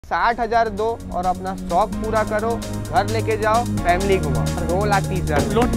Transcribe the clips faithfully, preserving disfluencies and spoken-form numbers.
साठ हजार दो और अपना शौक पूरा करो, घर लेके जाओ, फैमिली घुमाओ। दो लाख तीस हजार लोन।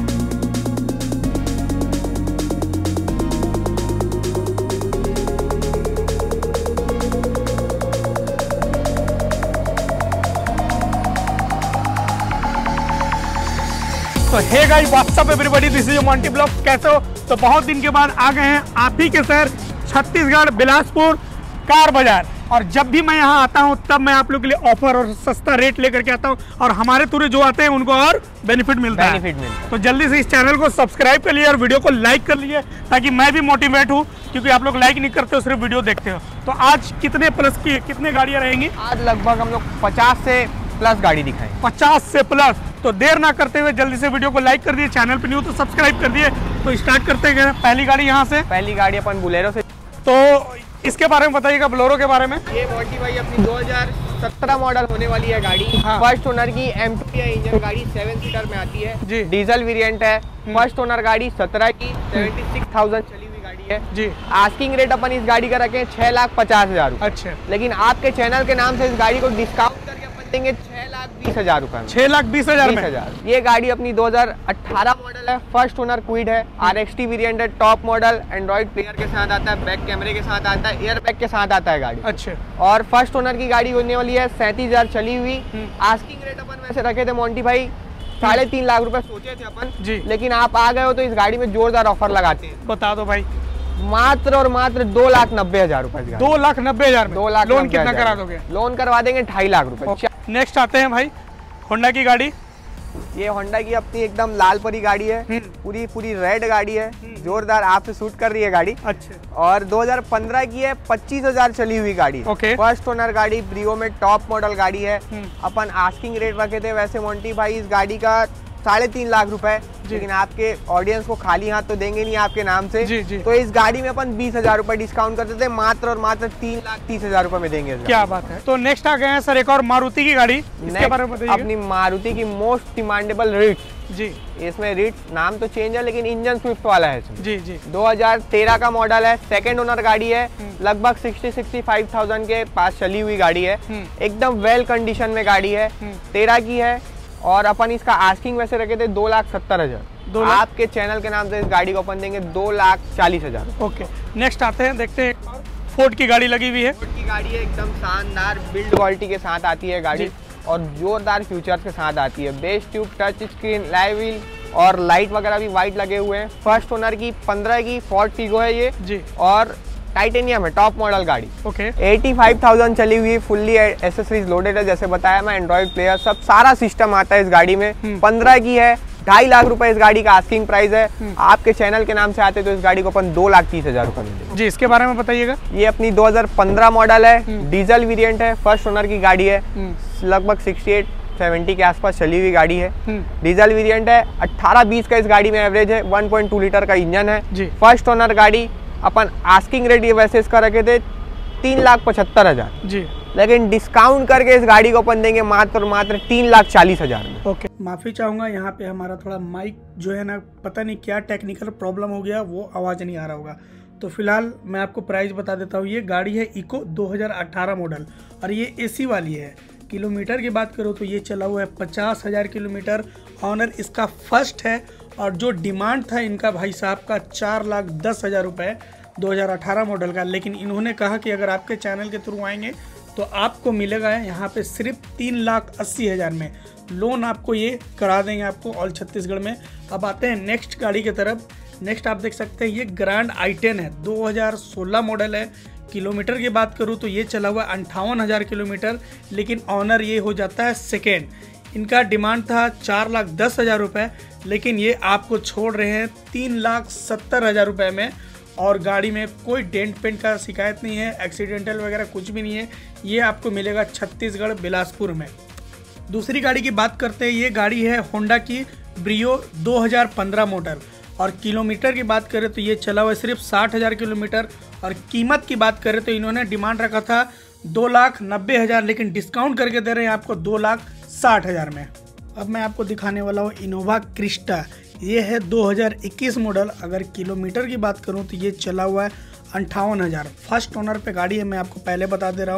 तो hey guys, what's up everybody, this is Monty blog. कैसे हो? तो बहुत दिन के बाद आ गए हैं आप ही के शहर छत्तीसगढ़ बिलासपुर कार बाजार। और जब भी मैं यहाँ आता हूँ तब मैं आप लोग के लिए ऑफर और सस्ता रेट लेकर के आता हूँ, और हमारे थ्रू जो आते हैं उनको और बेनिफिट मिलता है बेनिफिट मिलता है। तो जल्दी से इस चैनल को सब्सक्राइब कर लिए और वीडियो को लाइक कर लिए, ताकि मैं भी मोटिवेट हूँ, क्योंकि आप लोग लाइक नहीं करते हो, सिर्फ वीडियो देखते हो। तो आज कितने प्लस की कितने गाड़ियाँ रहेंगी? आज लगभग हम लोग पचास से प्लस गाड़ी दिखाएं। पचास से प्लस। तो देर ना करते हुए जल्दी से वीडियो को लाइक कर दिए, चैनल पे न्यू तो सब्सक्राइब कर दिए। तो स्टार्ट करते हैं पहली गाड़ी यहाँ से। पहली गाड़ी अपन बुलेरो से। तो इसके बारे में बताइएगा, बोलेरो के बारे में। ये मोंटी भाई अपनी दो हज़ार सत्रह मॉडल होने वाली है गाड़ी। हाँ। फर्स्ट ओनर की एम टू इंजन गाड़ी सेवन सीटर में आती है जी। डीजल वेरिएंट है। फर्स्ट ओनर गाड़ी सत्रह की सेवेंटी सिक्स थाउजेंड चली हुई गाड़ी है जी। आस्किंग रेट अपन इस गाड़ी का रखे छह लाख पचास हजार अच्छा। लेकिन आपके चैनल के नाम से इस गाड़ी को डिस्काउंट करके अपन देंगे छह लाख बीस हजार रुपए में। छह लाख बीस हजार में। हजार। ये गाड़ी अपनी दो हज़ार अठारह मॉडल है। फर्स्ट ओनर क्विड है। आरएक्सटी वेरिएंट है, टॉप मॉडल, एंड्रॉइड प्लेयर के साथ आता है, बैक कैमरे के साथ आता है, एयर बैग के साथ आता है गाड़ी। अच्छा। और फर्स्ट ओनर की गाड़ी होने वाली है सैंतीस हजार चली हुई। आस्किंग रेट अपन वैसे रखे थे मोंटी भाई साढ़े तीन लाख रुपए सोचे थे अपन जी। लेकिन आप आ गए हो तो इस गाड़ी में जोरदार ऑफर लगाते हैं। बता दो भाई। मात्र और मात्र दो लाख नब्बे हजार रुपए। दो लाख नब्बे हजार में। दो लाख लोन कितना करा दोगे? लोन करवा देंगे ढाई लाख रुपए। नेक्स्ट आते हैं भाई होंडा की गाड़ी। ये होंडा की अपनी एकदम लाल परी गाड़ी है। पूरी पूरी रेड गाड़ी है, जोरदार आपसे शूट कर रही है गाड़ी। अच्छा। और दो हज़ार पंद्रह की है, पच्चीस हजार चली हुई गाड़ी। ओके। फर्स्ट ओनर गाड़ी, ब्रियो में टॉप मॉडल गाड़ी है। अपन आस्किंग रेट रखे थे वैसे मोंटी भाई इस गाड़ी का साढ़े तीन लाख रुपए, लेकिन आपके ऑडियंस को खाली हाथ तो देंगे नहीं आपके नाम से। जी, जी। तो इस गाड़ी में अपन बीस हजार रुपए डिस्काउंट करते थे, मात्र और मात्र तीन लाख तीस हजार रुपए में देंगे। क्या बात है। तो नेक्स्ट आ गए हैं सर एक और मारुति की गाड़ी। इसके बारे में बताइए। अपनी मारुति की मोस्ट डिमांडेबल रिट्स जी। इसमें रिट्स नाम तो चेंज है लेकिन इंजन स्विफ्ट वाला है इसमें। जी जी। दो हज़ार तेरह का मॉडल है, सेकंड ओनर गाड़ी है। लगभग साठ पैंसठ हजार के पास चली हुई गाड़ी है। एकदम वेल कंडीशन में गाड़ी है। तेरह की है और अपन इसका आस्किंग वैसे रखे थे दो लाख सत्तर हजार। आपके चैनल के नाम से इस गाड़ी को अपन देंगे दो लाख चालीस हजार। ओके। नेक्स्ट आते हैं, देखते हैं फोर्ड की गाड़ी लगी हुई है। फोर्ड की गाड़ी है, एकदम शानदार बिल्ड क्वालिटी के साथ आती है गाड़ी और जोरदार फीचर्स के साथ आती है। Bass tube, touch screen, live wheel और लाइट वगैरह भी वाइट लगे हुए हैं। फर्स्ट ओनर की पंद्रह की फोर्ड फिगो है ये जी। और टाइटेनियम है, टॉप मॉडल गाड़ी। ओके। पचासी हज़ार चली हुई, फुल्ली एसेसरीज लोडेड है, जैसे बताया मैं, एंड्रॉइड प्लेयर सब सारा सिस्टम आता है इस गाड़ी में। पंद्रह की है, ढाई लाख रुपए इस गाड़ी का आस्किंग प्राइस है। आपके चैनल के नाम से आते तो इस गाड़ी को अपन दो लाख तीस हजार रुपए में जी। इसके बारे में बताइएगा। ये अपनी दो हज़ार पंद्रह मॉडल है, डीजल वेरिएंट है, फर्स्ट ओनर की गाड़ी है। लगभग अड़सठ सत्तर के आसपास चली हुई गाड़ी है। डीजल वेरिएंट है, अठारह बीस का इस गाड़ी में एवरेज है। वन पॉइंट टू लीटर का इंजन है। फर्स्ट ओनर गाड़ी, अपन आस्किंग रेट ये वैसे इसका रखे थे तीन लाख पचहत्तर हजार जी, लेकिन डिस्काउंट करके इस गाड़ी को अपन देंगे मात्र मात्र तीन लाख चालीस हजार में। ओके। माफी चाहूंगा, यहाँ पे हमारा थोड़ा माइक जो है ना, पता नहीं क्या टेक्निकल प्रॉब्लम हो गया, वो आवाज नहीं आ रहा होगा। तो फिलहाल मैं आपको प्राइस बता देता हूँ। ये गाड़ी है इको दो हज़ार अठारह मॉडल और ये एसी वाली है। किलोमीटर की बात करो तो ये चला हुआ है पचास हजार किलोमीटर। ऑनर इसका फर्स्ट है और जो डिमांड था इनका भाई साहब का चार लाख दस हजार रुपये दो हज़ार अठारह मॉडल का, लेकिन इन्होंने कहा कि अगर आपके चैनल के थ्रू आएंगे तो आपको मिलेगा यहाँ पे सिर्फ तीन लाख अस्सी हज़ार में। लोन आपको ये करा देंगे आपको ऑल छत्तीसगढ़ में। अब आते हैं नेक्स्ट गाड़ी की तरफ। नेक्स्ट आप देख सकते हैं ये ग्रैंड आई टेन है, दो हज़ार सोलह मॉडल है। किलोमीटर की बात करूँ तो ये चला हुआ अंठावन हज़ार किलोमीटर, लेकिन ऑनर ये हो जाता है सेकेंड। इनका डिमांड था चार लाख दस हज़ार रुपये, लेकिन ये आपको छोड़ रहे हैं तीन लाख सत्तर हज़ार रुपये में। और गाड़ी में कोई डेंट पेंट का शिकायत नहीं है, एक्सीडेंटल वगैरह कुछ भी नहीं है। ये आपको मिलेगा छत्तीसगढ़ बिलासपुर में। दूसरी गाड़ी की बात करते हैं। ये गाड़ी है होंडा की ब्रियो दो हज़ार पंद्रह मॉडल और किलोमीटर की बात करें तो ये चला हुआ सिर्फ साठ हज़ार किलोमीटर। और कीमत की बात करें तो इन्होंने डिमांड रखा था दो लाख नब्बे हज़ार, लेकिन डिस्काउंट करके दे रहे हैं आपको दो लाख साठ हज़ार में। अब मैं आपको दिखाने वाला हूँ इनोवा क्रिस्टा। ये है दो हज़ार इक्कीस मॉडल। अगर किलोमीटर की बात करूँ तो ये चला हुआ है अंठावन हज़ार। फर्स्ट ओनर पे गाड़ी है, मैं आपको पहले बता दे रहा हूँ।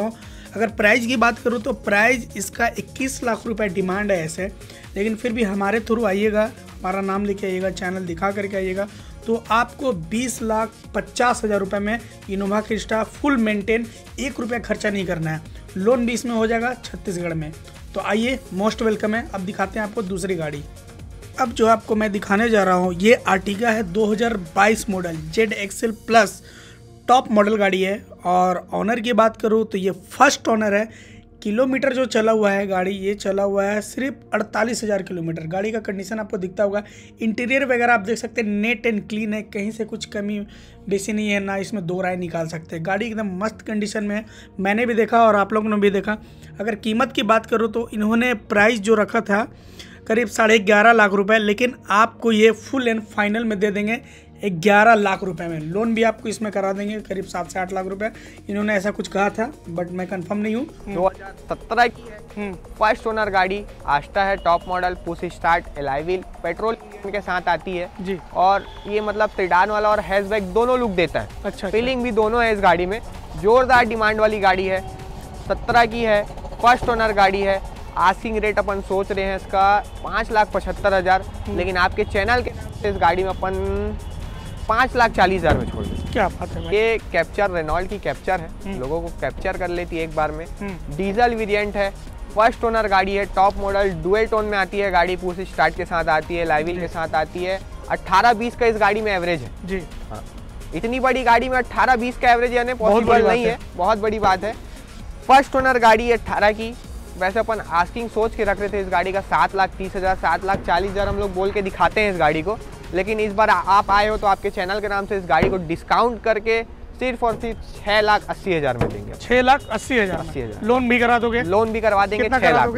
अगर प्राइस की बात करूँ तो प्राइस इसका इक्कीस लाख रुपए डिमांड है ऐसे, लेकिन फिर भी हमारे थ्रू आइएगा, हमारा नाम लेके आइएगा, चैनल दिखा करके आइएगा, तो आपको बीस लाख पचास हज़ार रुपये में इनोवा क्रिस्टा फुल मेंटेन, एक रुपया खर्चा नहीं करना है। लोन भी इसमें हो जाएगा छत्तीसगढ़ में। तो आइए, मोस्ट वेलकम है। अब दिखाते हैं आपको दूसरी गाड़ी। अब जो आपको मैं दिखाने जा रहा हूँ ये आर्टिगा है दो हज़ार बाईस model, Z excel plus top model गाड़ी है। और ऑनर की बात करूँ तो ये फर्स्ट ऑनर है। किलोमीटर जो चला हुआ है गाड़ी, ये चला हुआ है सिर्फ अड़तालीस हज़ार किलोमीटर। गाड़ी का कंडीशन आपको दिखता होगा, इंटीरियर वगैरह आप देख सकते हैं नेट एंड क्लीन है, कहीं से कुछ कमी बेसी नहीं है, ना इसमें दो राय निकाल सकते हैं। गाड़ी एकदम मस्त कंडीशन में है, मैंने भी देखा और आप लोगों ने भी देखा। अगर कीमत की बात करूँ तो इन्होंने प्राइस जो रखा था करीब साढ़े ग्यारह लाख रुपए, लेकिन आपको ये फुल एंड फाइनल में दे देंगे ग्यारह लाख रुपए में। लोन भी आपको इसमें करा देंगे करीब सात से आठ लाख रुपए, इन्होंने ऐसा कुछ कहा था, बट मैं कंफर्म नहीं हूँ। दो हज़ार सत्रह की है, फर्स्ट ओनर गाड़ी, आस्टा है, top model, push start, alloy wheel, petrol के साथ आती है जी। और ये मतलब सेडान वाला और हैचबैक दोनों लुक देता है। अच्छा, फीलिंग भी दोनों है इस गाड़ी में। जोरदार डिमांड वाली गाड़ी है, सत्रह की है, फर्स्ट ओनर गाड़ी है। आस्किंग रेट अपन सोच रहे हैं इसका पाँच लाख पचहत्तर हज़ार, लेकिन आपके चैनल के नाम से इस गाड़ी में अपन पाँच लाख चालीस हज़ार में छोड़ दें। क्या बात है भाई। ये कैप्चर, रेनॉल्ट की कैप्चर है, लोगों को कैप्चर कर लेती है एक बार में। डीजल वेरिएंट है, फर्स्ट ओनर गाड़ी है, टॉप मॉडल, डुअल टोन में आती है गाड़ी, पुश स्टार्ट के साथ आती है, एलॉय व्हील के साथ आती है। अट्ठारह बीस का इस गाड़ी में एवरेज है जी। हाँ, इतनी बड़ी गाड़ी में अट्ठारह बीस का एवरेज यानी पॉसिबल नहीं है, बहुत बड़ी बात है। फर्स्ट ओनर गाड़ी है अट्ठारह की। वैसे अपन आस्किंग सोच के रख रहे थे इस गाड़ी का सात लाख तीस हज़ार, सात लाख चालीस हज़ार हम लोग बोल के दिखाते हैं इस गाड़ी को, लेकिन इस बार आप आए हो तो आपके चैनल के नाम से इस गाड़ी को डिस्काउंट करके सिर्फ और सिर्फ छह लाख अस्सी हज़ार में देंगे। छह लाख अस्सी हज़ार अस्सी हज़ार लोन भी करा दोगे? लोन भी करवा देंगे, छह लाख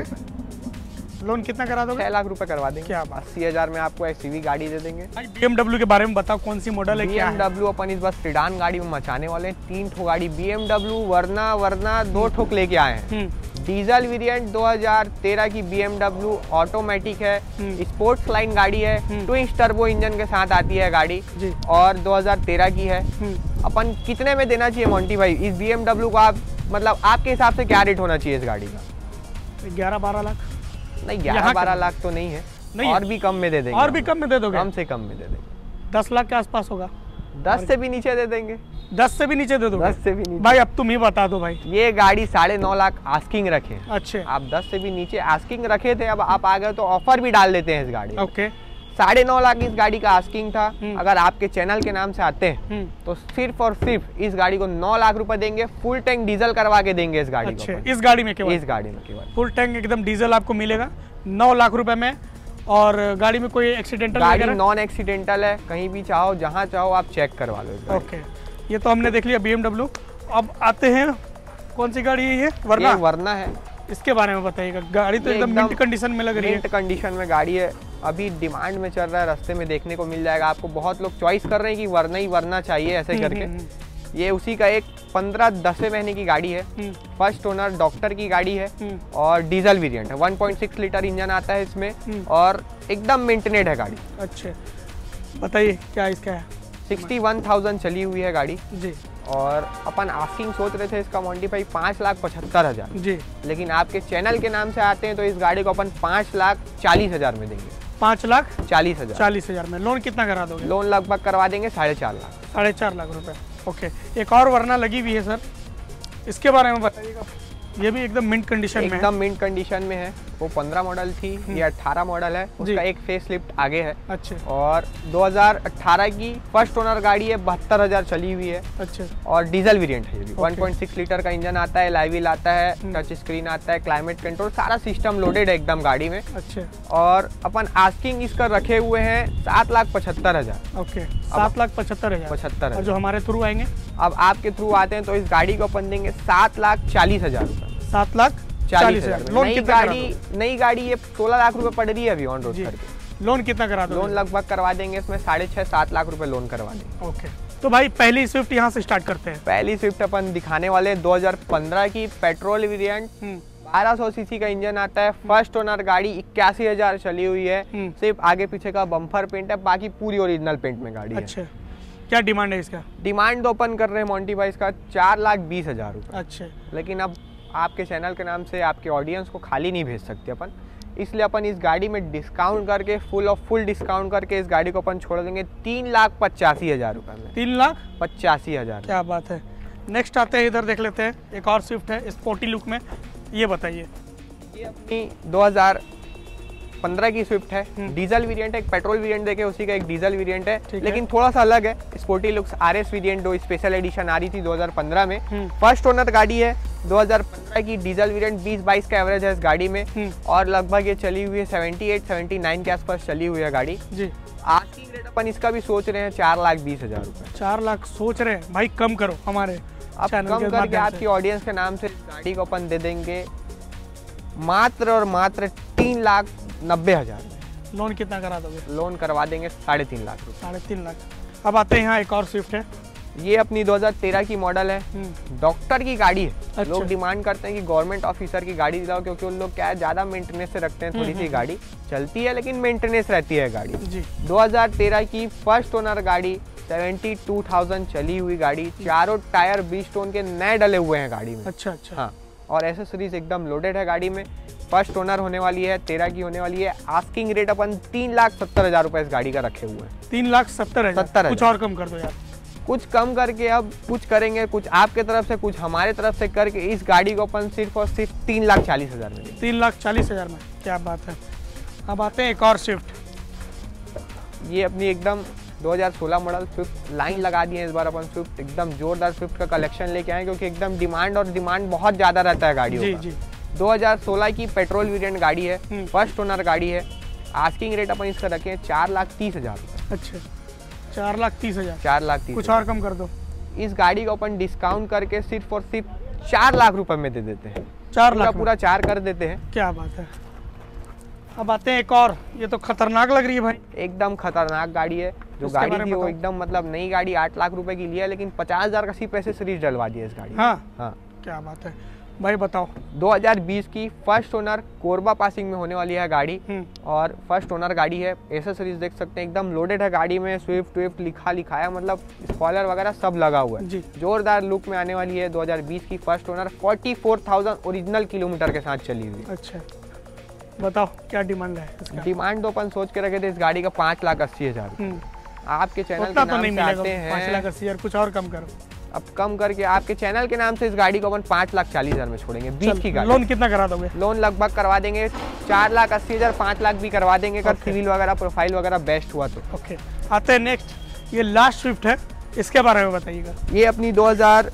लोन कितना करा दोगे? छह लाख रुपए करवा देंगे। क्या अस्सी हज़ार में आपको एसयूवी गाड़ी दे देंगे। बीएमडब्ल्यू के बारे में बताओ, कौन सी मॉडल है? क्या बीएमडब्ल्यू अपन इस बार सेडान गाड़ी में मचाने वाले हैं। तीन ठो गाड़ी बीएमडब्ल्यू वरना वरना दो ठोक लेके आए हैं। डीजल वेरिएंट दो हज़ार तेरह की बीएमडब्ल्यू ऑटोमेटिक है, स्पोर्ट्स लाइन गाड़ी है, ट्विन टर्बो इंजन के साथ आती है गाड़ी जी। और दो हज़ार तेरह की है। अपन कितने में देना चाहिए मोंटी भाई इस बीएमडब्ल्यू को? आप मतलब आपके हिसाब से क्या रेट होना चाहिए इस गाड़ी का? ग्यारह बारह लाख नहीं, ग्यारह बारह लाख तो नहीं है, नहीं और है। भी कम में दे देंगे। और भी कम में दे दोगे? कम से कम में दे देंगे, दस लाख के आसपास होगा। दस से भी नीचे दे देंगे। दस से भी नीचे दे दो? दस से भी नीचे भाई अब तुम ही बता दो भाई। ये गाड़ी साढ़े नौ लाख आस्किंग रखे। अच्छे, आप दस से भी नीचे आस्किंग रखे थे, अब आप आ गए तो ऑफर भी डाल देते हैं इस गाड़ी। ओके, साढ़े नौ लाख इस गाड़ी का आस्किंग था। अगर आपके चैनल के नाम से आते हैं तो सिर्फ और सिर्फ इस गाड़ी को नौ लाख रुपए देंगे, फुल टैंक डीजल करवा के देंगे इस गाड़ी अच्छे, को। इस गाड़ी में केवल? इस गाड़ी में केवल फुल टैंक एकदम डीजल आपको मिलेगा नौ लाख रुपए में। और गाड़ी में कोई एक्सीडेंटल? गाड़ी नॉन एक्सीडेंटल है, कहीं भी चाहो जहाँ चाहो आप चेक करवा लो। ओके, ये तो हमने देख लिया बीएमडब्ल्यू। अब आते हैं, कौन सी गाड़ी है ये? वरना? ये वरना है, इसके बारे में बताइएगा। गाड़ी तो एकदम मिंट कंडीशन में लग रही है। मिंट कंडीशन में गाड़ी है, अभी डिमांड में चल रहा है, रास्ते में देखने को मिल जाएगा आपको। बहुत लोग चॉइस कर रहे हैं कि वरना ही वरना चाहिए ऐसे करके। ये उसी का एक पंद्रह दसवें महीने की गाड़ी है, फर्स्ट ओनर, डॉक्टर की गाड़ी है और डीजल वेरिएंट है। One point six litre engine आता है इसमें और एकदम मेंटेनेड है गाड़ी। अच्छा, बताइए क्या इसका है? सिक्सटी वन थाउजेंड चली हुई है गाड़ी जी। और अपन आस्किंग सोच रहे थे इसका मोंटी भाई पाँच लाख पचहत्तर हज़ार जी, लेकिन आपके चैनल के नाम से आते हैं तो इस गाड़ी को अपन पाँच लाख चालीस हज़ार में देंगे। पाँच लाख चालीस हज़ार चालीस हज़ार में। लोन कितना करा दोगे? लोन लगभग करवा देंगे साढ़े चार लाख साढ़े चार लाख रुपए। ओके, एक और वरना लगी हुई है सर, इसके बारे में बताइएगा। ये भी एकदम मिंट कंडीशन में है? एकदम मिंट कंडीशन में है। वो पंद्रह मॉडल थी, ये अठारह मॉडल है, उसका एक फेस लिफ्ट आगे है। अच्छा, और दो हज़ार अठारह की फर्स्ट ओनर गाड़ी है, बहत्तर हज़ार चली हुई है। अच्छा, और डीजल वेरिएंट है। ये भी वन पॉइंट सिक्स लीटर का इंजन आता है, एलॉय व्हील आता है, टच स्क्रीन आता है, क्लाइमेट कंट्रोल, सारा सिस्टम लोडेड है एकदम गाड़ी में। अच्छा, और अपन आस्किंग इसका रखे हुए हैं सात लाख पचहत्तर हज़ार। ओके, सात लाख पचहत्तर हज़ार पचहत्तर। और जो हमारे थ्रू आएंगे? अब आपके थ्रू आते हैं तो इस गाड़ी को अपन देंगे सात लाख चालीस हज़ार रुपये। सात लाख चालीस हजार। लोन नई कितना गाड़ी नई गाड़ी ये सोलह लाख रुपए पड़ रही है अभी ऑन रोड करके। लोन कितना करा दो? लोन लगभग करवा देंगे इसमें साढ़े छह सात लाख रुपए लोन करवा देंगे। ओके, तो भाई पहली स्विफ्ट यहाँ से स्टार्ट करते हैं। पहली स्विफ्ट अपन दिखाने वाले दो हज़ार पंद्रह की पेट्रोल वेरिएंट, बारह सौ सीसी का इंजन आता है, फर्स्ट ओनर गाड़ी, इक्यासी हजार चली हुई है, सिर्फ आगे पीछे का बम्पर पेंट है, बाकी पूरी ओरिजिनल पेंट में गाड़ी है। अच्छा, क्या डिमांड है इसका? डिमांड तो अपन कर रहे हैं मोंटी भाई इसका चार लाख बीस हजार रुपए। अच्छा, लेकिन अब आपके चैनल के नाम से आपके ऑडियंस को खाली नहीं भेज सकते अपन, इसलिए अपन इस गाड़ी में डिस्काउंट करके फुल ऑफ फुल डिस्काउंट करके इस गाड़ी को अपन छोड़ देंगे तीन लाख पचासी हज़ार रुपये में। तीन लाख पचासी हज़ार। क्या बात है। नेक्स्ट आते हैं, इधर देख लेते हैं, एक और स्विफ्ट है स्पोर्टी लुक में, ये बताइए। ये अपनी दो हज़ार पंद्रह की स्विफ्ट है, डीजल वेरिएंट है, एक पेट्रोल वेरिएंट देखे उसी का एक डीजल वेरिएंट है, लेकिन थोड़ा सा अलग है। स्पोर्टी लुक्स आरएस वेरिएंट दो स्पेशल एडिशन आ रही थी दो हज़ार पंद्रह में, फर्स्ट ओनर गाड़ी है, दो हज़ार पंद्रह की डीजल वेरिएंट, बीस बाईस का एवरेज है इस गाड़ी में और लगभग ये चली हुई है अठहत्तर उन्यासी के आसपास चली हुई है गाड़ी जी। आज की रेट अपन इसका भी सोच रहे हैं चार लाख बीस हजार रुपए। चार लाख सोच रहे हैं भाई, कम करो हमारे अब कम करके आपकी ऑडियंस के नाम से गाड़ी को अपन दे देंगे मात्र और मात्र तीन लाख नब्बे हजार में। लोन कितना करा दोगे? लोन करवा देंगे साढ़े तीन लाख रुपए। साढ़े तीन लाख। अब आते हैं यहाँ एक और स्विफ्ट है, ये अपनी दो हज़ार तेरह की मॉडल है, डॉक्टर की गाड़ी है। अच्छा। लोग डिमांड करते हैं कि गवर्नमेंट ऑफिसर की गाड़ी दिलाओ, क्योंकि उन लोग क्या है ज्यादा मेंटेनेंस से रखते हैं, थोड़ी सी गाड़ी चलती है लेकिन मेंटेनेंस रहती है गाड़ी जी। दो हज़ार तेरह की फर्स्ट ओनर गाड़ी, बहत्तर हज़ार चली हुई गाड़ी, चारों टायर बीस स्टोन के नए डले हुए हैं गाड़ी में। अच्छा अच्छा। हाँ, और एसेसरीज एकदम लोडेड है गाड़ी में। फर्स्ट ओनर होने वाली है, तेरह की होने वाली है। आस्किंग रेट अपन तीन लाख सत्तर हजार रुपए इस गाड़ी का रखे हुए हैं। तीन लाख सत्तर हजार सत्तर कुछ और कम कर दो यार। कुछ कम करके अब कुछ करेंगे, कुछ आपके तरफ से कुछ हमारे तरफ से करके इस गाड़ी को अपन सिर्फ और सिर्फ तीन लाख चालीस हजार में। तीन लाख चालीस हजार में, क्या बात है। अब आते हैं एक और स्विफ्ट, ये अपनी एकदम दो हज़ार सोलह मॉडल स्विफ्ट लाइन लगा दी है इस बार अपन। स्विफ्ट एकदम जोरदार स्विफ्ट का कलेक्शन लेके आए, क्योंकि एकदम डिमांड और डिमांड बहुत ज्यादा रहता है गाड़ियों जी का। जी। दो हज़ार सोलह की पेट्रोल वेरिएंट गाड़ी है, फर्स्ट ओनर गाड़ी है। आस्किंग रेट अपन इसका रखे हैं चार लाख तीस हजार रुपये। अच्छा, चार लाख तीस हजार चार लाख तीस कुछ और कम कर दो। इस गाड़ी को अपन डिस्काउंट करके सिर्फ और सिर्फ चार लाख रुपए में दे देते हैं। चार पूरा लाख पूरा चार कर देते हैं। क्या बात है। अब आते हैं एक और, ये तो खतरनाक लग रही है भाई। एकदम खतरनाक गाड़ी है। जो गाड़ी थी वो एकदम मतलब नई गाड़ी आठ लाख रुपए की लिया, लेकिन पचास हजार का सिर्फ एसेसरीज डलवा दिया इस गाड़ी। हाँ हाँ, क्या बात है भाई, बताओ। दो हज़ार बीस की फर्स्ट ओनर कोरबा पासिंग में होने वाली है गाड़ी, और फर्स्ट ओनर गाड़ी है। एसेसरीज देख सकते हैं एकदम लोडेड है गाड़ी में, स्विफ्ट विफ्ट लिखा लिखाया, मतलब स्पॉइलर वगैरह सब लगा हुआ है। जोरदार लुक में आने वाली है। दो हज़ार बीस की फर्स्ट ओनर, चौवालीस हज़ार ओरिजिनल किलोमीटर के साथ चली हुई। अच्छा, बताओ क्या डिमांड है इसका? डिमांड तो अपन सोच के रखे थे इस गाड़ी का पाँच लाख अस्सी हजार। आपके चैनल के नाम से आते हैं पाँच लाख अस्सी हजार, कुछ और कम करो। अब कम करके आपके चैनल के नाम से इस गाड़ी को अपन पाँच लाख चालीस हजार में छोड़ेंगे। बीस की गाड़ी। लोन कितना करा दोगे? लोन लगभग करवा देंगे चार लाख अस्सी हजार, पाँच लाख भी करवा देंगे अगर सिविल वगैरह प्रोफाइल वगैरह बेस्ट हुआ तो। ओके, आते हैं नेक्स्ट, ये लास्ट स्विफ्ट है, इसके बारे में बताइएगा। ये अपनी दो हज़ार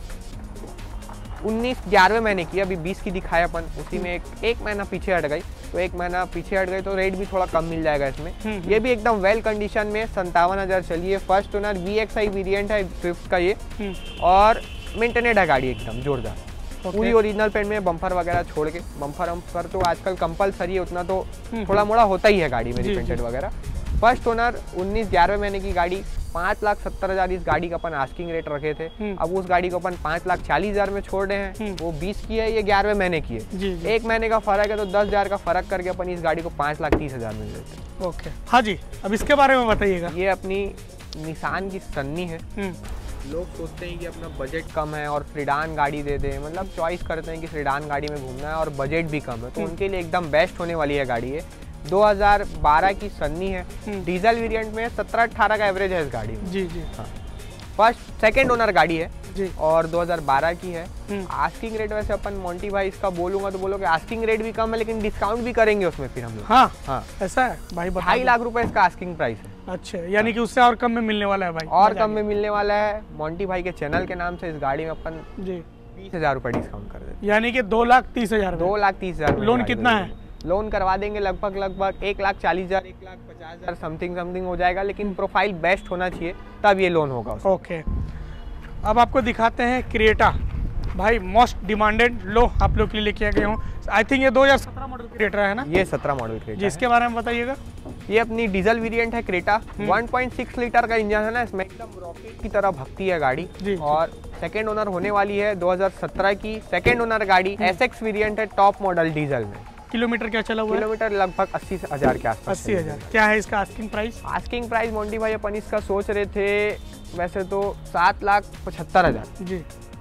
उन्नीस ग्यारहवें महीने की, अभी बीस की दिखाया अपन, उसी में एक, एक महीना पीछे हट गई, तो एक महीना पीछे हट गई तो रेट भी थोड़ा कम मिल जाएगा इसमें। ये भी एकदम वेल कंडीशन में संतावन हजार चलिए। First owner V X I variant है स्विफ्ट का ये, और मेंटेनेड है गाड़ी एकदम जोरदार। okay. पूरी ओरिजिनल पेंट में, बम्पर वगैरह छोड़ के। बम्पर वम्पर तो आजकल कंपलसरी है, उतना तो थोड़ा मोड़ा होता ही है गाड़ी में रिपेंटेड वगैरह। फर्स्ट ओनर उन्नीस ग्यारहवें महीने की गाड़ी, पाँच लाख सत्तर हजार इस गाड़ी का अपन आस्किंग रेट रखे थे। अब उस गाड़ी को अपन पाँच लाख चालीस हजार में छोड़ रहे हैं। वो बीस की है, ये ग्यारहवें महीने की है। जी, जी। एक महीने का फर्क है, तो दस हजार का फर्क करके अपन इस गाड़ी को पाँच लाख तीस हजार में देते हैं। ओके, हाँ जी। अब इसके बारे में बताइएगा। ये अपनी निसान की सन्नी है। लोग सोचते हैं कि अपना बजट कम है और सेडान गाड़ी दे दें, मतलब चॉइस करते हैं कि सेडान गाड़ी में घूमना है और बजट भी कम है, तो उनके लिए एकदम बेस्ट होने वाली है गाड़ी है। दो हज़ार बारह की सन्नी है, डीजल वेरिएंट में, सत्रह अठारह का एवरेज है इस गाड़ी में। जी जी। हाँ, फर्स्ट सेकंड ओनर गाड़ी है जी, और दो हज़ार बारह की है। आस्किंग रेट वैसे अपन मोंटी भाई इसका बोलूंगा तो बोलोगे आस्किंग रेट भी कम है, लेकिन डिस्काउंट भी करेंगे उसमें फिर हम लोग। हाँ हाँ, ऐसा है भाई, ढाई लाख रुपए इसका आस्किंग प्राइस है। अच्छा, यानी कि उससे और कम में मिलने वाला है भाई, और कम में मिलने वाला है। मोंटी भाई के चैनल के नाम से इस गाड़ी में अपन जी बीस हजार रुपए डिस्काउंट कर देते, यानी कि दो लाख तीस हजार दो लाख तीस हजार। लोन कितना है? लोन करवा देंगे लगभग लगभग एक लाख चालीस हजार, एक लाख पचास हजार समथिंग समथिंग हो जाएगा, लेकिन प्रोफाइल बेस्ट होना चाहिए तब ये लोन होगा। ओके, अब आपको दिखाते हैं क्रिएटा भाई, मोस्ट डिमांडेड। लो आप लोग के लिए लेके आ गए हूँ। आई थिंक ये दो हज़ार सत्रह मॉडल क्रिएटा है ना? ये सत्रह मॉडल क्रिएटा। जिसके बारे में बताइएगा। ये अपनी डीजल वेरिएंट है Creta, one point six litre का इंजन है ना इसमें, एकदम रॉकेट की तरह भगती है गाड़ी जी, और सेकंड ओनर होने वाली है दो हज़ार सत्रह की सेकंड ओनर गाड़ी। एसएक्स वेरिएंट है, टॉप मॉडल डीजल में। किलोमीटर क्या चला हुआ है? किलोमीटर लगभग अस्सी हजार के आसपास। अस्सी हजार। क्या है इसका asking price? Asking price Monty भाई अपन इसका सोच रहे थे वैसे तो सात लाख पचहत्तर हजार जी,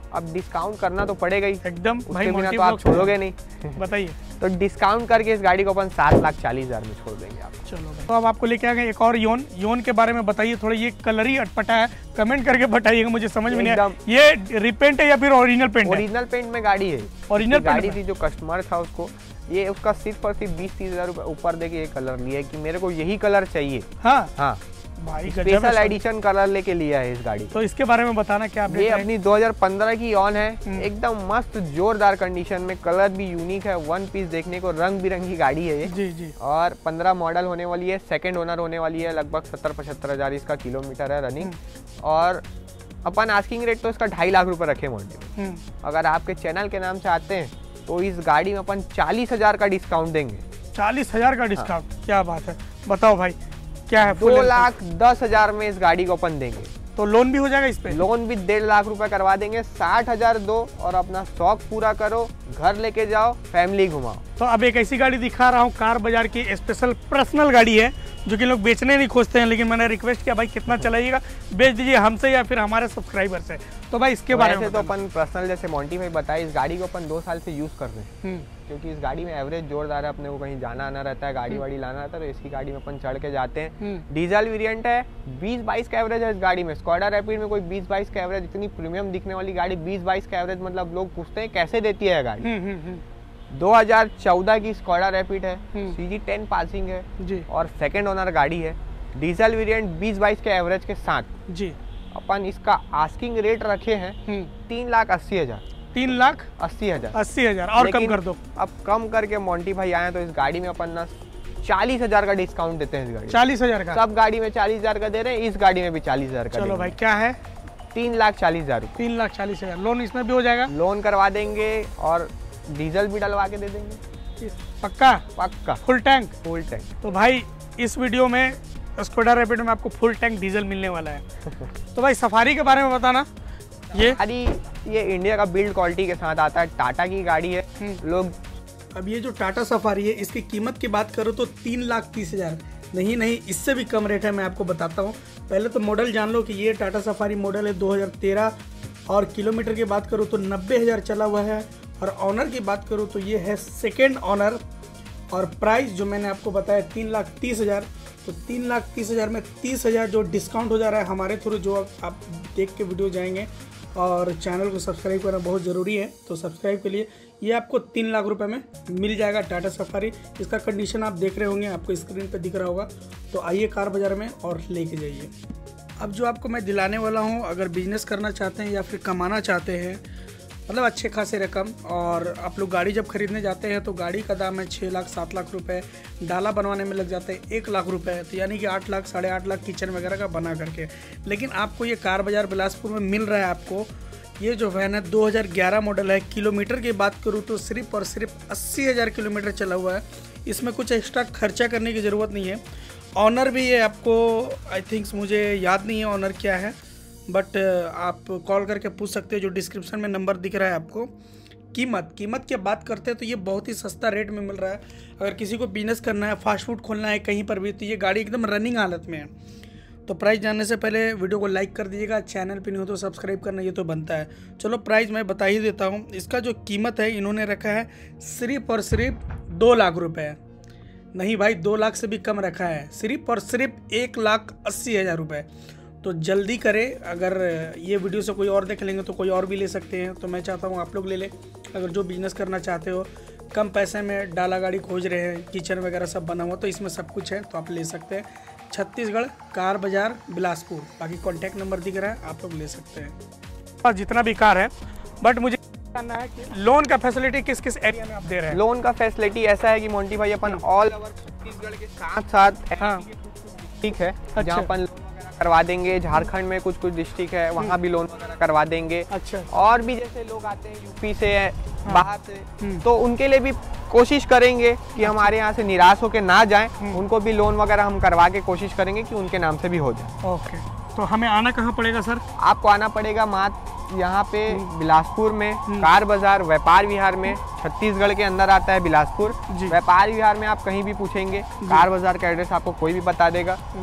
अब डिस्काउंट करना तो पड़ेगा ही एकदम भाई, उसके बिना तो आप छोड़ोगे नहीं। बताइए। तो डिस्काउंट करके इस गाड़ी को अपन सात लाख चालीस हजार में छोड़ देंगे आपको। चलो भाई, तो अब आपको लेके आ गए एक और योन। योन के बारे में बताइए थोड़ा, ये कलर ही अटपटा है, कमेंट करके बताइएगा, मुझे समझ में नहीं आया ये रिपेंट है या फिर ओरिजिनल पेंट है? ओरिजिनल पेंट में गाड़ी है। ओरिजिनल गाड़ी थी, जो कस्टमर था उसको ये उसका सिर्फ और सिर्फ बीस तीस हजार रुपए ऊपर देके ये कलर लिया है कि मेरे को यही कलर चाहिए। हाँ हाँ भाई, स्पेशल एडिशन कलर लेके लिया है इस गाड़ी। तो इसके बारे में बताना क्या अपडेट ये है? अपनी दो हज़ार पंद्रह की ऑन है, एकदम मस्त जोरदार कंडीशन में, कलर भी यूनिक है, वन पीस देखने को रंग बिरंगी गाड़ी है ये। जी जी। और पंद्रह मॉडल होने वाली है, सेकंड ओनर होने वाली है, लगभग सत्तर पचहत्तर हजार इसका किलोमीटर है रनिंग। और अपन आस्किंग रेट तो इसका ढाई लाख रुपए रखे मोटे। अगर आपके चैनल के नाम से आते हैं तो इस गाड़ी में अपन चालीस हजार का डिस्काउंट देंगे। चालीस हजार का डिस्काउंट? हाँ। क्या बात है, बताओ भाई क्या है? दो लाख दस हजार में इस गाड़ी को अपन देंगे। तो लोन भी हो जाएगा इस पे? लोन भी डेढ़ लाख रुपए करवा देंगे। साठ हजार दो और अपना शौक पूरा करो, घर लेके जाओ, फैमिली घुमाओ। तो अब एक ऐसी गाड़ी दिखा रहा हूँ, कार बाजार की स्पेशल पर्सनल गाड़ी है, जो कि लोग बेचने नहीं खोजते हैं, लेकिन मैंने रिक्वेस्ट किया भाई कितना चलाइएगा, बेच दीजिए हमसे या फिर हमारे सब्सक्राइबर से। तो भाई इसके बारे में तो अपन पर्सनल जैसे मोंटी भाई बताए, इस गाड़ी को अपन दो साल से यूज कर रहे हैं, क्योंकि इस गाड़ी में एवरेज जोरदार है, अपने को कहीं जाना आना रहता है, गाड़ी वाड़ी लाना रहता है, तो इसकी गाड़ी में अपन चढ़ के जाते हैं। डीजल वेरिएंट है, बीस बाईस का एवरेज है इस गाड़ी में। स्कॉडा रैपिड में कोई बीस बाईस का एवरेज, इतनी प्रीमियम दिखने वाली गाड़ी बीस बाईस का एवरेज, मतलब लोग पूछते हैं कैसे देती है गाड़ी। दो हज़ार चौदह की स्कॉडा रैपिड है, सीजी टेन पासिंग है जी, और सेकंड ओनर गाड़ी है। डीजल वेरिएंट बीस बाईस के एवरेज के साथ जी। अपन इसका आस्किंग रेट रखे हैं तीन लाख अस्सी हजार तीन लाख अस्सी हजार अस्सी हजार और कम कर दो। अब कम करके मोंटी भाई आए तो इस गाड़ी में अपन ना चालीस हजार का डिस्काउंट देते हैं इस गाड़ी। चालीस हजार का? सब गाड़ी में चालीस हजार का दे रहे हैं, इस गाड़ी में भी चालीस हजार का। चलो भाई, क्या है? तीन लाख चालीस हजार तीन लाख चालीस हजार लोन इसमें भी हो जाएगा? लोन करवा देंगे और डीजल भी डलवा के दे देंगे। पक्का? पक्का, फुल टैंक? Full tank. तो भाई इस वीडियो में स्कोडा रैपिड में आपको फुल टैंक डीजल मिलने वाला है। तो भाई सफारी के बारे में बताना। ये अरे ये इंडिया का बिल्ड क्वालिटी के साथ आता है, टाटा की गाड़ी है लोग। अब ये जो टाटा सफारी है, इसकी कीमत की बात करो तो तीन लाख तीस हजार नहीं नहीं इससे भी कम रेट है, मैं आपको बताता हूँ। पहले तो मॉडल जान लो कि ये टाटा सफारी मॉडल है दो हज़ार तेरह, और किलोमीटर की बात करूँ तो नब्बे हज़ार चला हुआ है। और ऑनर की बात करूँ तो ये है सेकेंड ऑनर, और प्राइस जो मैंने आपको बताया तीन लाख तीस हज़ार। तो तीन लाख तीस हज़ार में तीस हज़ार जो डिस्काउंट हो जा रहा है हमारे थ्रू, जो आप देख के वीडियो जाएंगे। और चैनल को सब्सक्राइब करना बहुत ज़रूरी है, तो सब्सक्राइब के लिए ये आपको तीन लाख रुपए में मिल जाएगा टाटा सफारी। इसका कंडीशन आप देख रहे होंगे, आपको स्क्रीन पे दिख रहा होगा। तो आइए कार बाज़ार में और लेके जाइए। अब जो आपको मैं दिलाने वाला हूँ, अगर बिजनेस करना चाहते हैं या फिर कमाना चाहते हैं, मतलब अच्छे खासे रकम, और आप लोग गाड़ी जब खरीदने जाते हैं तो गाड़ी का दाम है छः लाख सात लाख रुपए, डाला बनवाने में लग जाते हैं एक लाख रुपए, तो यानी कि आठ लाख साढ़े आठ लाख किचन वगैरह का बना करके। लेकिन आपको ये कार बाज़ार बिलासपुर में मिल रहा है। आपको ये जो वैन है दो हज़ार ग्यारह मॉडल है। किलोमीटर की बात करूँ तो सिर्फ और सिर्फ अस्सी हज़ार किलोमीटर चला हुआ है। इसमें कुछ एक्स्ट्रा खर्चा करने की ज़रूरत नहीं है। ऑनर भी है आपको, आई थिंक्स मुझे याद नहीं है ऑनर क्या है, बट आप कॉल करके पूछ सकते हो, जो डिस्क्रिप्शन में नंबर दिख रहा है आपको। कीमत कीमत की बात करते हैं तो ये बहुत ही सस्ता रेट में मिल रहा है। अगर किसी को बिजनेस करना है, फास्ट फूड खोलना है कहीं पर भी, तो ये गाड़ी एकदम रनिंग हालत में है। तो प्राइस जानने से पहले वीडियो को लाइक कर दीजिएगा, चैनल पे नहीं हो तो सब्सक्राइब करना ये तो बनता है। चलो प्राइस मैं बता ही देता हूँ। इसका जो कीमत है इन्होंने रखा है सिर्फ और सिर्फ दो लाख रुपये। नहीं भाई, दो लाख से भी कम रखा है, सिर्फ और सिर्फ एक लाख अस्सी हज़ार रुपये। तो जल्दी करें, अगर ये वीडियो से कोई और देख लेंगे तो कोई और भी ले सकते हैं। तो मैं चाहता हूँ आप लोग ले लें। अगर जो बिज़नेस करना चाहते हो, कम पैसे में डाला गाड़ी खोज रहे हैं, किचन वगैरह सब बना हुआ, तो इसमें सब कुछ है, तो आप ले सकते हैं। छत्तीसगढ़ कार बाज़ार बिलासपुर, बाकी कॉन्टैक्ट नंबर दिख रहा है, आप लोग ले सकते हैं। और जितना भी कार है, बट मुझे जानना है कि लोन का फैसिलिटी किस किस एरिया में आप दे रहे हैं? लोन का फैसिलिटी ऐसा है कि मोंटी भाई अपन ऑल ओवर छत्तीसगढ़ के साथ साथ हाँ ठीक है, जहाँ अपन करवा देंगे। झारखंड में कुछ कुछ डिस्ट्रिक्ट है, वहाँ भी लोन वगैरह करवा देंगे। अच्छा। और भी जैसे लोग आते हैं यूपी से, हाँ। बाहर से, तो उनके लिए भी कोशिश करेंगे कि हमारे यहाँ से निराश होकर ना जाएं, उनको भी लोन वगैरह हम करवा के कोशिश करेंगे कि उनके नाम से भी हो जाए। ओके, तो हमें आना कहाँ पड़ेगा सर? आपको आना पड़ेगा मात्र यहाँ पे बिलासपुर में, कार बाजार व्यापार विहार में। छत्तीसगढ़ के अंदर आता है बिलासपुर। व्यापार विहार में आप कहीं भी पूछेंगे, कार बाजार का एड्रेस आपको कोई भी बता देगा।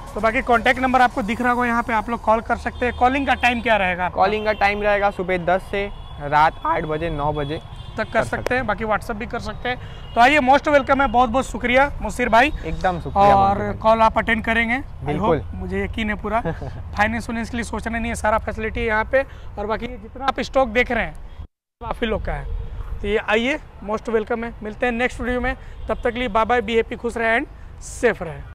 तो बाकी कॉन्टैक्ट नंबर आपको दिख रहा होगा यहाँ पे, आप लोग कॉल कर सकते हैं। कॉलिंग का टाइम क्या रहेगा? कॉलिंग का टाइम रहेगा सुबह दस से रात आठ बजे नौ बजे तक कर, कर सकते हैं, बाकी व्हाट्सअप भी कर सकते हैं। तो आइए, मोस्ट वेलकम है, बहुत बहुत शुक्रिया मुसीर भाई, एकदम शुक्रिया। और कॉल आप अटेंड करेंगे बिल्कुल, मुझे यकीन है पूरा। फाइनेंस वाइनेंस के लिए सोचना नहीं है, सारा फैसिलिटी है यहाँ पे। और बाकी जितना आप स्टॉक देख रहे हैं आप ही लोग का है, तो ये आइए, मोस्ट वेलकम है। मिलते हैं नेक्स्ट वीडियो में, तब तक के लिए बाय बाय, बी हैप्पी, खुश रहे एंड सेफ रहे।